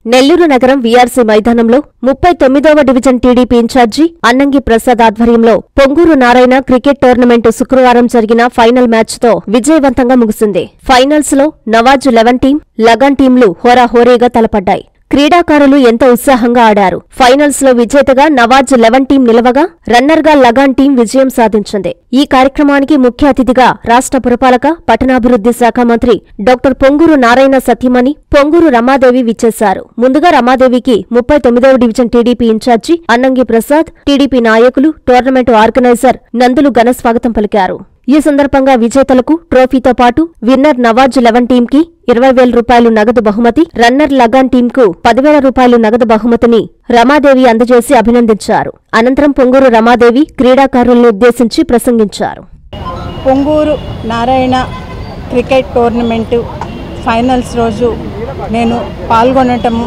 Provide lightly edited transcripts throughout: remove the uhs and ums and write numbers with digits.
నెల్లూరు నగరం వీఆర్సీ మైదానంలో 39వ division TDP incharge Annangi Prasad ఆధ్వర్యంలో పొంగూరు నారాయణ క్రికెట్ టోర్నమెంటు శుక్రవారం జరిగిన ఫైనల్ మ్యాచ్తో విజయవంతంగా ముగిసింది. ఫైనల్స్ లో నవాజ్ 11 టీం, లగాన్ టీంలు హోరాహోరీగా తలపడ్డాయి. క్రీడాకారులు ఎంతో ఉత్సాహంగా ఆడారు. ఫైనల్స్ లో విజేతగా నవాజ్ 11 టీం నిలవగా రన్నర్గా లగాన్ టీం విజయం సాధించింది. ఈ కార్యక్రమానికి ముఖ్య అతిథిగా రాష్ట్ర పురపాలక, పట్టణాభివృద్ధి శాఖ మంత్రి డాక్టర్ పొంగూరు నారాయణ సతీమణి పొంగూరు రమాదేవి విచ్చేశారు. ముందుగా రమాదేవికి 39వ division TDP incharge Annangi Prasad, TDP నాయకులు, టోర్నమెంటు ఆర్గనైజర్ నందులు ఘన స్వాగతం పలికారు. ఈ సందర్భంగా విజేతలకు ట్రోఫీతో పాటు విన్నర్ నవాజ్ 11 టీంకి 20,000 రూపాయలు నగదు బహుమతి, రన్నర్ లగాన్ టీంకు 10,000 రూపాయలు నగదు బహుమతిని రమాదేవి అందజేసి అభినందించారు. అనంతరం పొంగూరు రమాదేవి క్రీడాకారులను ఉద్దేశించి ప్రసంగించారు. Ponguru Narayana cricket tournament finals రోజు నేను పాల్గొనటము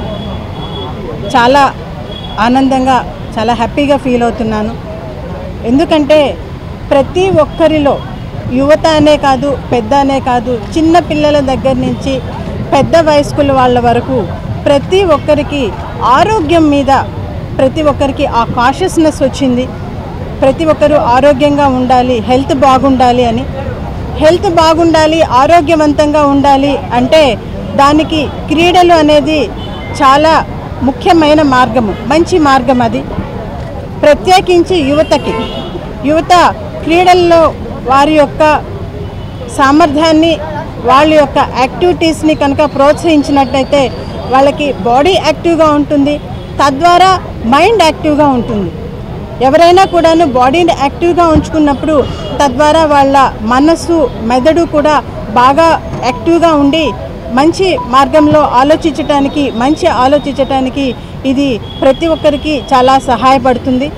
చాలా ఆనందంగా, చాలా హ్యాపీగా ఫీల్ అవుతున్నాను. ఎందుకంటే ప్రతి ఒక్కరిలో యువత అనే కాదు, పెద్ద అనే కాదు, చిన్న పిల్లల దగ్గర నుంచి పెద్ద వయస్కుల వాళ్ళ వరకు ప్రతి ఒక్కరికి ఆరోగ్యం మీద ప్రతి ఒక్కరికి ఆ కాన్షియస్నెస్ వచ్చింది. ప్రతి ఒక్కరూ ఆరోగ్యంగా ఉండాలి, హెల్త్ బాగుండాలి అని. హెల్త్ బాగుండాలి, ఆరోగ్యవంతంగా ఉండాలి అంటే దానికి క్రీడలు అనేది చాలా ముఖ్యమైన మార్గము, మంచి మార్గం. అది ప్రత్యేకించి యువత క్రీడల్లో వారి యొక్క సామర్థ్యాన్ని, వాళ్ళ యొక్క యాక్టివిటీస్ని కనుక ప్రోత్సహించినట్టయితే వాళ్ళకి బాడీ యాక్టివ్గా ఉంటుంది, తద్వారా మైండ్ యాక్టివ్గా ఉంటుంది. ఎవరైనా కూడాను బాడీని యాక్టివ్గా ఉంచుకున్నప్పుడు తద్వారా వాళ్ళ మనస్సు, మెదడు కూడా బాగా యాక్టివ్గా ఉండి మంచి మార్గంలో ఆలోచించటానికి ఇది ప్రతి ఒక్కరికి చాలా సహాయపడుతుంది.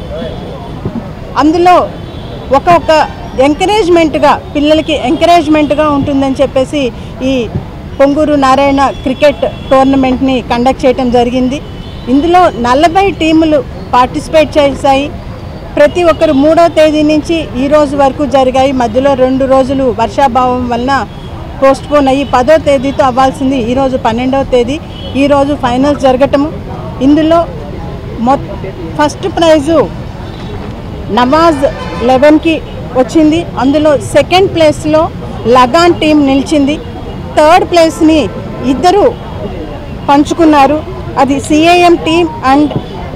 అందులో ఒక్కొక్క ఎంకరేజ్మెంట్గా, పిల్లలకి ఎంకరేజ్మెంట్గా ఉంటుందని చెప్పేసి ఈ పొంగూరు నారాయణ క్రికెట్ టోర్నమెంట్ని కండక్ట్ చేయడం జరిగింది. ఇందులో 40 టీములు పార్టిసిపేట్ చేశాయి. ప్రతి ఒక్కరు 3వ తేదీ నుంచి ఈ రోజు వరకు జరిగాయి. మధ్యలో 2 రోజులు వర్షాభావం వలన పోస్ట్పోన్ అయ్యి 10వ తేదీతో అవ్వాల్సింది ఈరోజు 12వ తేదీ. ఈరోజు ఫైనల్స్ జరగటము. ఇందులో ఫస్ట్ ప్రైజు నవాజ్ 11కి వచ్చింది. అందులో సెకండ్ ప్లేస్లో లగాన్ టీం నిలిచింది. థర్డ్ ప్లేస్ని ఇద్దరు పంచుకున్నారు. అది సిఐఎం టీం అండ్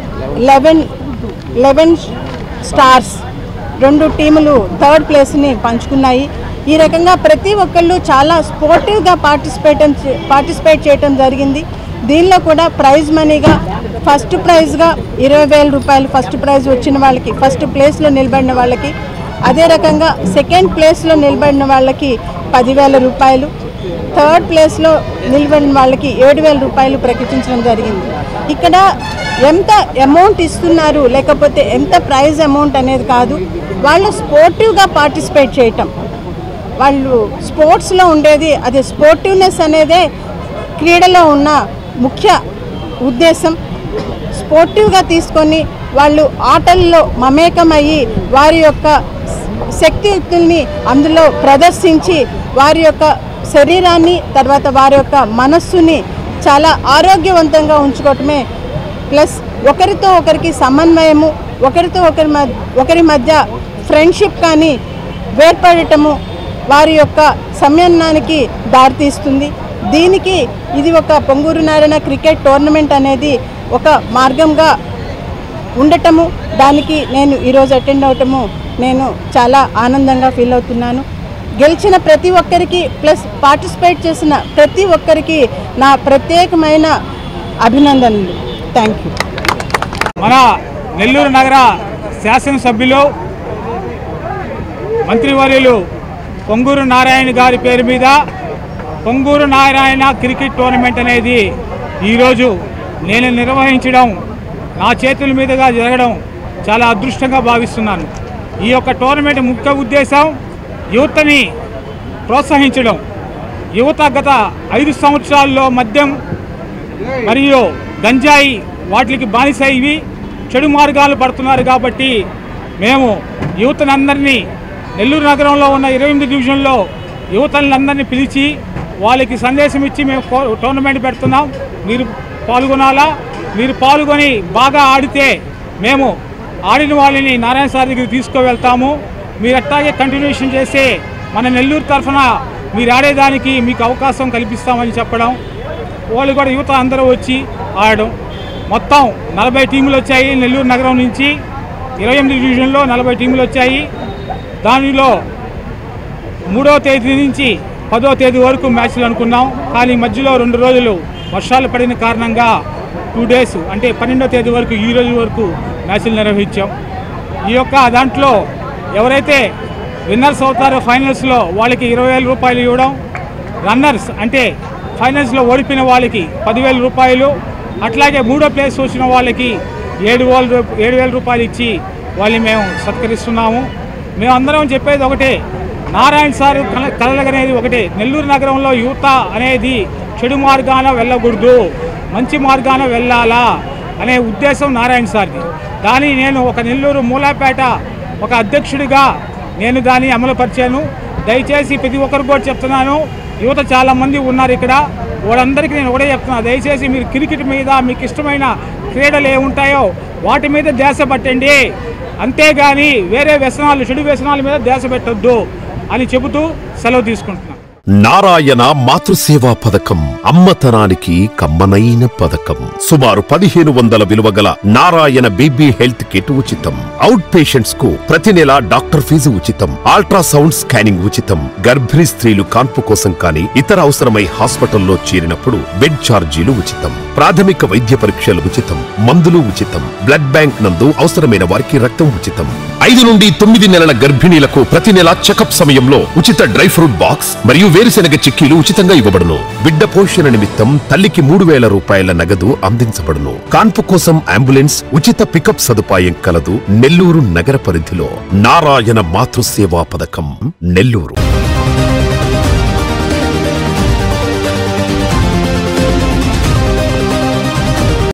11 స్టార్స్ 2 టీములు థర్డ్ ప్లేస్ని పంచుకున్నాయి. ఈ రకంగా ప్రతి ఒక్కళ్ళు చాలా స్పోర్టివ్గా పార్టిసిపేట్ చేయడం జరిగింది. దీనిలో కూడా ప్రైజ్ మనీగా ఫస్ట్ ప్రైజ్గా 20,000 రూపాయలు ఫస్ట్ ప్రైజ్ వచ్చిన వాళ్ళకి, ఫస్ట్ ప్లేస్లో నిలబడిన వాళ్ళకి, అదే రకంగా సెకండ్ ప్లేస్లో నిలబడిన వాళ్ళకి 10,000 రూపాయలు, థర్డ్ ప్లేస్లో నిలబడిన వాళ్ళకి 7,000 రూపాయలు ప్రకటించడం జరిగింది. ఇక్కడ ఎంత అమౌంట్ ఇస్తున్నారు, లేకపోతే ఎంత ప్రైజ్ అమౌంట్ అనేది కాదు, వాళ్ళు స్పోర్టివ్గా పార్టిసిపేట్ చేయటం, వాళ్ళు స్పోర్ట్స్లో ఉండేది, అది స్పోర్టివ్నెస్ అనేదే క్రీడలో ఉన్న ముఖ్య ఉద్దేశం. స్పోర్టివ్గా తీసుకొని వాళ్ళు ఆటల్లో మమేకమయ్యి వారి యొక్క శక్తియుక్తుల్ని అందులో ప్రదర్శించి వారి యొక్క శరీరాన్ని, తర్వాత వారి యొక్క మనస్సుని చాలా ఆరోగ్యవంతంగా ఉంచుకోవటమే ప్లస్ ఒకరితో ఒకరికి సమన్వయము, ఒకరితో ఒకరి మధ్య ఫ్రెండ్షిప్ కానీ ఏర్పడటము వారి యొక్క సమన్వయానికి దారితీస్తుంది. దీనికి ఇది ఒక పొంగూరు నారాయణ క్రికెట్ టోర్నమెంట్ అనేది ఒక మార్గంగా ఉండటము, దానికి నేను ఈరోజు అటెండ్ అవటము నేను చాలా ఆనందంగా ఫీల్ అవుతున్నాను. గెలిచిన ప్రతి ఒక్కరికి ప్లస్ పార్టిసిపేట్ చేసిన ప్రతి ఒక్కరికి నా ప్రత్యేకమైన అభినందనలు. Thank you. మన నెల్లూరు నగర శాసనసభ్యులు, మంత్రివర్యులు పొంగూరు నారాయణ గారి పేరు మీద పొంగూరు నారాయణ క్రికెట్ టోర్నమెంట్ అనేది ఈరోజు నేను నిర్వహించడం, నా చేతుల మీదుగా జరగడం చాలా అదృష్టంగా భావిస్తున్నాను. ఈ యొక్క టోర్నమెంట్ ముఖ్య ఉద్దేశం యువతని ప్రోత్సహించడం. యువత గత 5 సంవత్సరాల్లో మద్యం మరియు గంజాయి వాటికి బానిసయ్యి చెడు మార్గాలు పడుతున్నారు. కాబట్టి మేము యువతనందరినీ, నెల్లూరు నగరంలో ఉన్న 28 డివిజన్లో యువతలందరినీ పిలిచి వాళ్ళకి సందేశం ఇచ్చి మేము టోర్నమెంట్ పెడుతున్నాం. మీరు పాల్గొనాలా. మీరు పాల్గొని బాగా ఆడితే మేము ఆడిన వాళ్ళని నారాయణ సార్ దగ్గరికి తీసుకువెళ్తాము. మీరు అట్టాగే కంటిన్యూషన్ చేస్తే మన నెల్లూరు తరఫున మీరు ఆడేదానికి మీకు అవకాశం కల్పిస్తామని చెప్పడం. వాళ్ళు కూడా యువత అందరూ వచ్చి ఆడడం. మొత్తం 40 టీములు వచ్చాయి నెల్లూరు నగరం నుంచి. 28 డివిజన్లో 40 టీములు వచ్చాయి. దానిలో 3వ తేదీ నుంచి 10వ తేదీ వరకు మ్యాచ్లు అనుకున్నాం. కానీ మధ్యలో 2 రోజులు వర్షాలు పడిన కారణంగా 2 డేస్ అంటే 12వ తేదీ వరకు ఈ రోజు వరకు మ్యాచ్లు నిర్వహించాం. ఈ యొక్క దాంట్లో ఎవరైతే విన్నర్స్ అవుతారో ఫైనల్స్లో వాళ్ళకి 20,000 రూపాయలు ఇవ్వడం, రన్నర్స్ అంటే ఫైనల్స్లో ఓడిపోయిన వాళ్ళకి 10,000 రూపాయలు, అట్లాగే 3వ ప్లేస్ వచ్చిన వాళ్ళకి 7,000 రూపాయలు ఇచ్చి వాళ్ళని మేము సత్కరిస్తున్నాము. మేమందరం చెప్పేది ఒకటే, నారాయణ సార్ కలగనేది ఒకటే, నెల్లూరు నగరంలో యువత అనేది చెడు మార్గాన వెళ్ళకూడదు, మంచి మార్గాన వెళ్ళాలా అనే ఉద్దేశం నారాయణ సార్ది. దాన్ని నేను ఒక నెల్లూరు మూలాపేట ఒక అధ్యక్షుడిగా నేను దాన్ని అమలుపరిచాను. దయచేసి ప్రతి ఒక్కరికి కూడా చెప్తున్నాను, యువత చాలామంది ఉన్నారు ఇక్కడ, వాళ్ళందరికీ నేను ఒకటే చెప్తున్నా, దయచేసి మీరు క్రికెట్ మీద మీకు ఇష్టమైన క్రీడలు ఏముంటాయో వాటి మీద ధ్యాస పట్టండి, అంతేగాని వేరే వ్యసనాలు చెడు వ్యసనాల మీద ధ్యాస పెట్టొద్దు అని చెబుతూ సెలవు తీసుకుంటున్నాను. నారాయణ మాతృసేవా పథకం అమ్మతనానికి కమ్మనైన పథకం. సుమారు 1500 విలువ గల నారాయణ బేబీ హెల్త్ కిట్ ఉచితం. అవుట్ పేషెంట్స్ కు ప్రతి నెల డాక్టర్ ఫీజు ఉచితం. అల్ట్రాసౌండ్ స్కానింగ్ ఉచితం. గర్భిణీ స్త్రీలు కాన్పు కోసం కానీ ఇతర అవసరమై హాస్పిటల్లో చేరినప్పుడు బెడ్ ఛార్జీలు ఉచితం. ప్రాథమిక వైద్య పరీక్షలు ఉచితం. మందులు ఉచితం. బ్లడ్ బ్యాంక్ నందు అవసరమైన వారికి రక్తం ఉచితం. 5 నుండి 9 నెలల గర్భిణీలకు ప్రతి నెల చెకప్ సమయంలో ఉచిత డ్రై ఫ్రూట్ బాక్స్ మరియు వేరుశెనగ చిక్కీలు ఉచితంగా ఇవ్వబడును. బిడ్డ పోషణ నిమిత్తం తల్లికి 3,000 రూపాయల నగదు అందించబడును. కాన్పు కోసం అంబులెన్స్ ఉచిత పికప్ సదుపాయం కలదు. నెల్లూరు నగర పరిధిలో నారాయణ మాతృసేవా పథకం, నెల్లూరు.